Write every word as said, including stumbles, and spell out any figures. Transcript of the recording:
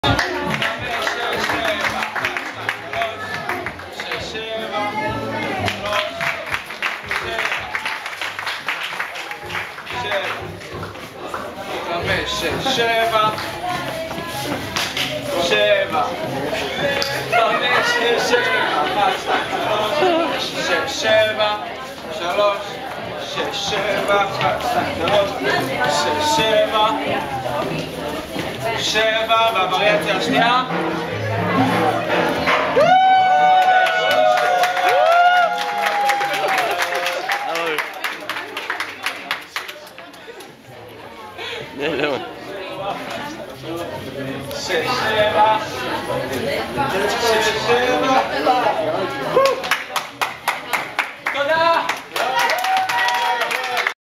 שש, שבע, שבע, חמש, שש, שבע, אחת, שתיים, שלוש, שש, שבע, שלוש, שש, שבע, אחת, שתיים, שלוש, שש, שבע, שבע, והווריאציה השנייה. שש, שבע, שש, שבע,